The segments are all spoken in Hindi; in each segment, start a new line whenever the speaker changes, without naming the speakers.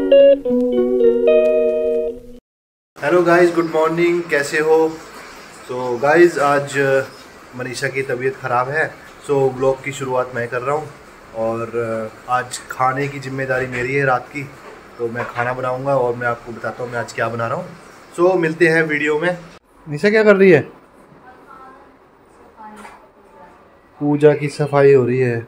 Hello guys, good morning. कैसे हो? तो गाइस आज मनीषा की तबीयत ख़राब है, सो ब्लॉग की शुरुआत मैं कर रहा हूँ। और आज खाने की जिम्मेदारी मेरी है रात की, तो मैं खाना बनाऊँगा और मैं आपको बताता हूँ मैं आज क्या बना रहा हूँ। सो मिलते हैं वीडियो में। मनीषा क्या कर रही है? पूजा की सफाई हो रही है।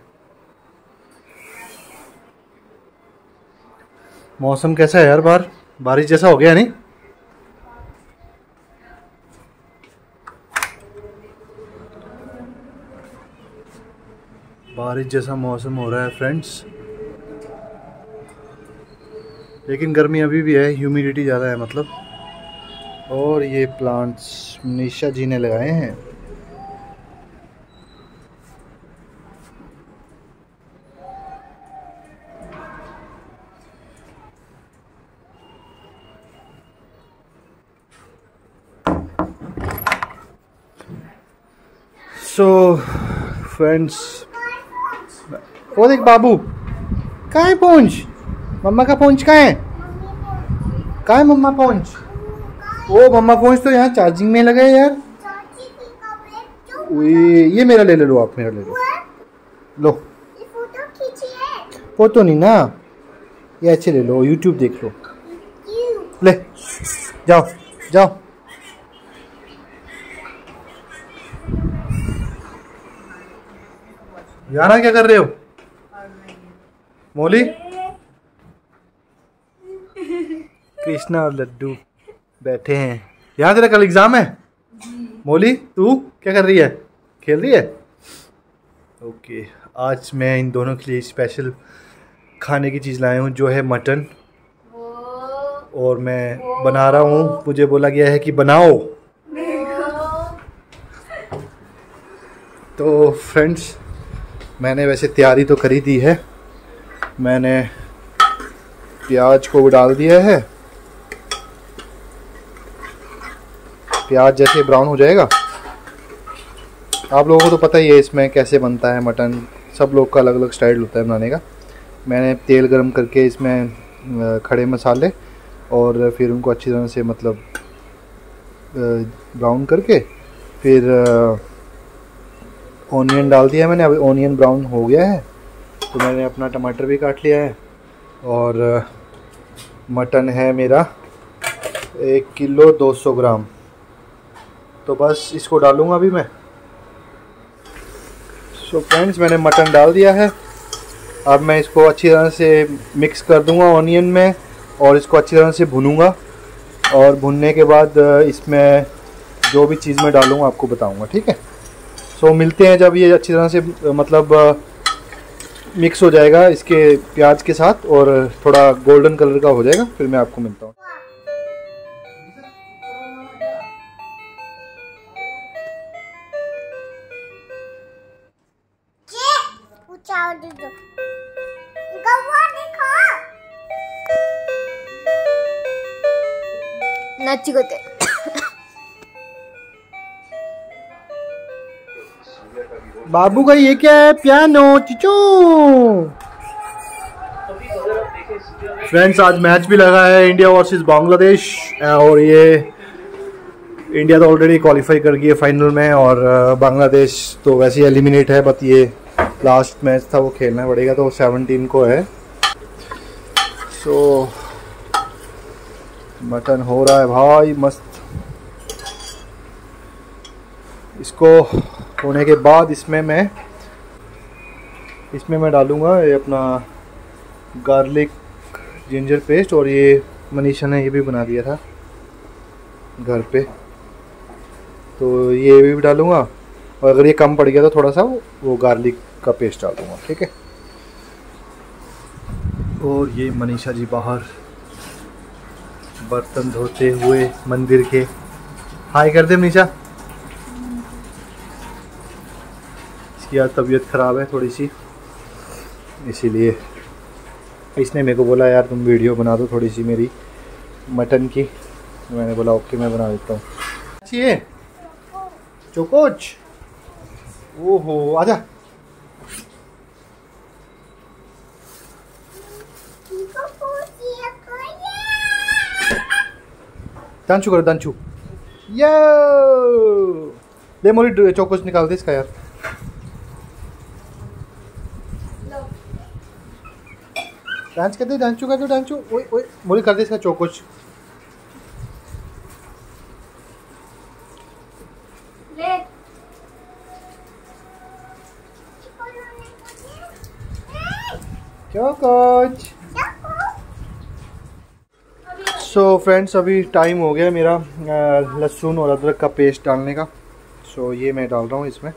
मौसम कैसा है यार? बाहर बारिश जैसा हो गया नहीं? बारिश जैसा मौसम हो रहा है फ्रेंड्स, लेकिन गर्मी अभी भी है, ह्यूमिडिटी ज़्यादा है मतलब। और ये प्लांट्स मनीषा जी ने लगाए हैं। सो फ्रेंड्स, वो देख बाबू, कहाँ है पूंछ? मम्मा का पूंछ कहाँ है? कहाँ है मम्मा पूंछ? ओ मम्मा पूंछ तो यहाँ चार्जिंग में लगा है यार। ये मेरा ले लो, आप मेरा ले लो। लो फोटो नहीं ना, ये अच्छे ले लो, यूट्यूब देख लो। ले जाओ जाओ। याना क्या कर रहे हो? मोली, कृष्णा और लड्डू बैठे हैं। यहाँ तेरा कल एग्जाम है? मोली तू क्या कर रही है? खेल रही है? ओके, आज मैं इन दोनों के लिए स्पेशल खाने की चीज़ लाया हूँ जो है मटन, और मैं बना रहा हूँ। मुझे बोला गया है कि बनाओ। तो फ्रेंड्स, मैंने वैसे तैयारी तो करी दी है। मैंने प्याज को डाल दिया है। प्याज जैसे ब्राउन हो जाएगा, आप लोगों को तो पता ही है इसमें कैसे बनता है मटन। सब लोग का अलग अलग स्टाइल होता है बनाने का। मैंने तेल गरम करके इसमें खड़े मसाले और फिर उनको अच्छी तरह से मतलब ब्राउन करके फिर ऑनियन डाल दिया मैंने। अब ऑनियन ब्राउन हो गया है तो मैंने अपना टमाटर भी काट लिया है। और मटन है मेरा 1 किलो 200 ग्राम। तो बस इसको डालूँगा अभी मैं। सो फ्रेंड्स, मैंने मटन डाल दिया है। अब मैं इसको अच्छी तरह से मिक्स कर दूंगा ऑनियन में और इसको अच्छी तरह से भूनूंगा। और भुनने के बाद इसमें जो भी चीज़ मैं डालूंगा आपको बताऊंगा, ठीक है? सो मिलते हैं जब ये अच्छी तरह से मतलब मिक्स हो जाएगा इसके प्याज के साथ और थोड़ा गोल्डन कलर का हो जाएगा, फिर मैं आपको मिलता हूँ।
नचिकोते
बाबू का ये क्या है? पियानो चिचू। फ्रेंड्स, आज मैच भी लगा है, इंडिया वर्सेस बांग्लादेश। और ये इंडिया तो ऑलरेडी क्वालिफाई कर गई है फाइनल में, और बांग्लादेश तो वैसे ही एलिमिनेट है। बट ये लास्ट मैच था, वो खेलना पड़ेगा, तो 17 को है। सो मटन हो रहा है भाई मस्त। इसको होने के बाद इसमें मैं डालूँगा ये अपना गार्लिक जिंजर पेस्ट। और ये मनीषा ने ये भी बना दिया था घर पे, तो ये भी डालूँगा। और अगर ये कम पड़ गया तो थोड़ा सा वो गार्लिक का पेस्ट डाल दूँगा, ठीक है? और ये मनीषा जी बाहर बर्तन धोते हुए मंदिर के। हाय कर दे मनीषा। इसकी यार तबीयत ख़राब है थोड़ी सी, इसीलिए इसने मेरे को बोला यार तुम वीडियो बना दो थोड़ी सी मेरी मटन की। मैंने बोला ओके, मैं बना देता हूँ। चाहिए चोकोच? ओहो, आजा। दांचू करो दांचू। ये ले मोली चोकोच निकाल दे इसका यार। डांस कर दे, डांचू कर दो, डांचू। ओए ओए मोली कर दे इसका चोकोच।
ले
चोकोच। सो फ्रेंड्स अभी टाइम हो गया मेरा लहसुन और अदरक का पेस्ट डालने का। सो ये मैं डाल रहा हूँ इसमें।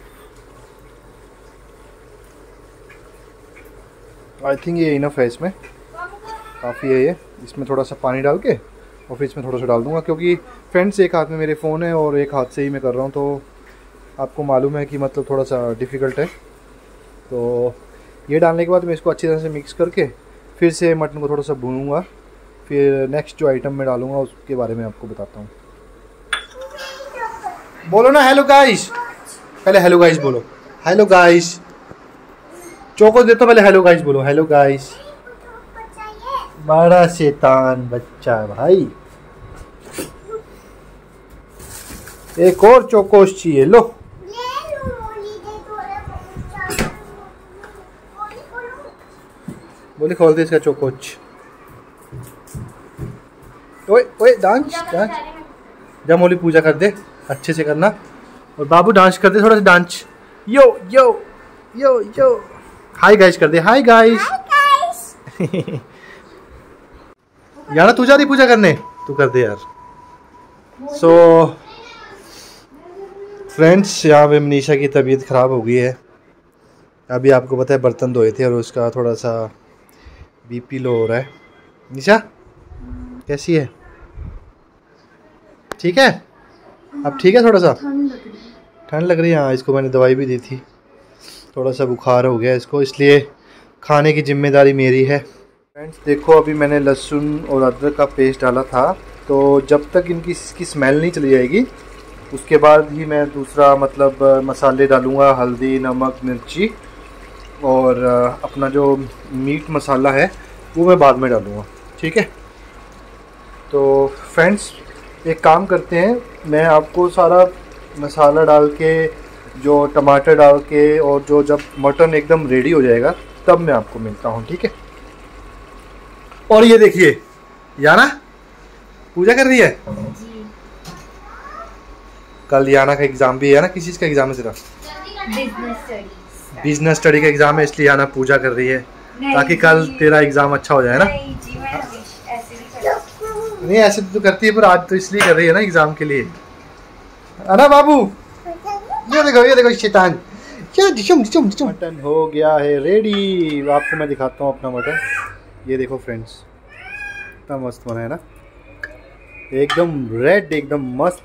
आई थिंक ये इनफ है, इसमें काफ़ी है ये। इसमें थोड़ा सा पानी डाल के और फिर इसमें थोड़ा सा डाल दूँगा, क्योंकि फ्रेंड्स एक हाथ में मेरे फ़ोन है और एक हाथ से ही मैं कर रहा हूँ, तो आपको मालूम है कि मतलब थोड़ा सा डिफ़िकल्ट है। तो ये डालने के बाद मैं इसको अच्छी तरह से मिक्स करके फिर से मटन को थोड़ा सा भूनूंगा। फिर नेक्स्ट जो आइटम मैं डालूँगा उसके बारे में आपको बताता हूँ। बोलो ना हेलो गाइस, पहले हेलो गाइस बोलो। हेलो गाइस, चोको दे तो पहले हेलो गाइस बोलो। Hello guys. बड़ा शैतान बच्चा भाई। एक और चोकोस चाहिए, लो। बोले खोल दे इसका चोकोच। ओए ओए डांस डांस। जब मोली पूजा कर दे अच्छे से करना, और बाबू डांस कर दे थोड़ा सा डांस। यो यो यो यो। हाय गाइस कर दे, हाय गाइस। यार तू जा रही पूजा करने, तू कर दे यार। सो फ्रेंड्स यहाँ पे मनीषा की तबीयत ख़राब हो गई है। अभी आपको पता है बर्तन धोए थे और उसका थोड़ा सा बीपी लो हो रहा है। निशा कैसी है? ठीक है अब? ठीक है, थोड़ा सा ठंड लग रही है। हाँ इसको मैंने दवाई भी दी थी, थोड़ा सा बुखार हो गया इसको, इसलिए खाने की जिम्मेदारी मेरी है। फ्रेंड्स देखो अभी मैंने लहसुन और अदरक का पेस्ट डाला था, तो जब तक इनकी इसकी स्मेल नहीं चली जाएगी उसके बाद ही मैं दूसरा मतलब मसाले डालूँगा। हल्दी, नमक, मिर्ची और अपना जो मीट मसाला है वो मैं बाद में डालूँगा, ठीक है। तो फ्रेंड्स एक काम करते हैं, मैं आपको सारा मसाला डाल के, जो टमाटर डाल के, और जो जब मटन एकदम रेडी हो जाएगा तब मैं आपको मिलता हूँ, ठीक है। और ये देखिए याना पूजा कर रही है
जी।
कल याना का एग्ज़ाम भी है ना, किस चीज़ का एग्ज़ाम है तेरा? बिजनेस स्टडी का एग्ज़ाम है, इसलिए याना पूजा कर रही है ताकि कल तेरा एग्ज़ाम अच्छा हो जाए ना। नहीं ऐसे तो करती है, पर आज तो इसलिए कर रही है ना एग्ज़ाम के लिए, है ना बाबू? ये देखो शैतान। मटन हो गया है रेडी। आपको मैं दिखाता हूँ अपना मटन। ये देखो फ्रेंड्स कितना मस्त बना है ना, एकदम रेड, एकदम मस्त।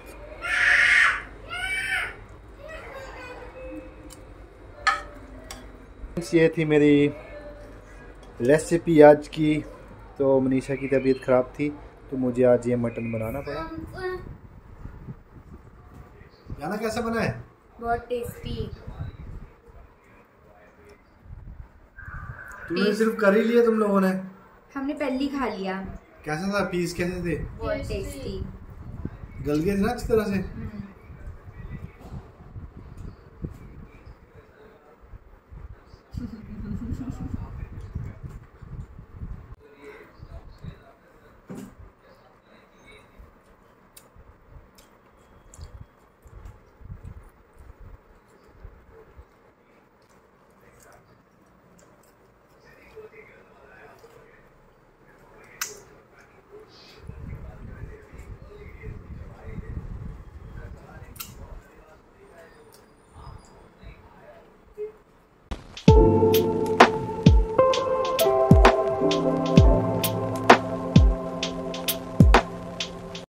ये थी मेरी रेसिपी आज की। तो मनीषा की तबीयत ख़राब थी तो मुझे आज ये मटन बनाना पड़ा। याना कैसा बना है?
बहुत टेस्टी।
तुमने सिर्फ कर ही लिया तुम लोगों ने?
हमने पहले खा लिया।
कैसा था? पीस कैसे थे?
बहुत टेस्टी।
गल गए थे ना अच्छी तरह से?